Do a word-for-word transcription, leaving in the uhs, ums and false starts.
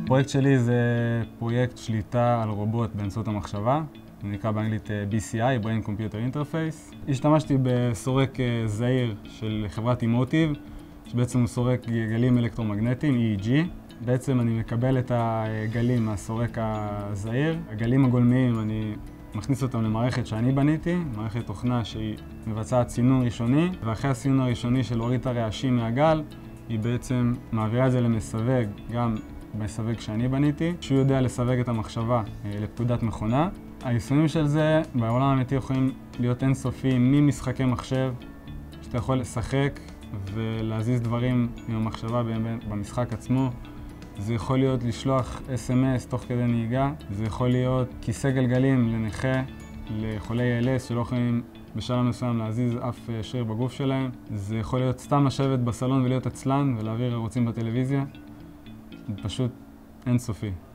הפרויקט שלי זה פרויקט שליטה על רובוט באמצעות המחשבה. זה נקרא באנגלית בי סי איי, Brain Computer Interface. השתמשתי בסורק זעיר של חברת אימוטיב, שבעצם הוא סורק גלים אלקטרומגנטיים, אי אי ג'י. בעצם אני מקבל את הגלים מהסורק הזעיר. הגלים הגולמיים, אני מכניס אותם למערכת שאני בניתי, מערכת תוכנה שהיא מבצעת סינון ראשוני, ואחרי הסינון הראשוני של להוריד את הרעשים מהגל, היא בעצם מעבירה את זה למסווג, גם מסווג שאני בניתי, שהוא יודע לסווג את המחשבה לפקודת מכונה. היישומים של זה בעולם האמיתי יכולים להיות אינסופיים, ממשחקי מחשב, שאתה יכול לשחק ולהזיז דברים עם המחשבה במשחק עצמו. זה יכול להיות לשלוח אס אם אס תוך כדי נהיגה, זה יכול להיות כיסא גלגלים לנכה, לחולי אל אס שלא יכולים בשלב מסוים להזיז אף שריר בגוף שלהם. זה יכול להיות סתם לשבת בסלון ולהיות עצלן ולהעביר ערוצים בטלוויזיה. זה פשוט אינסופי.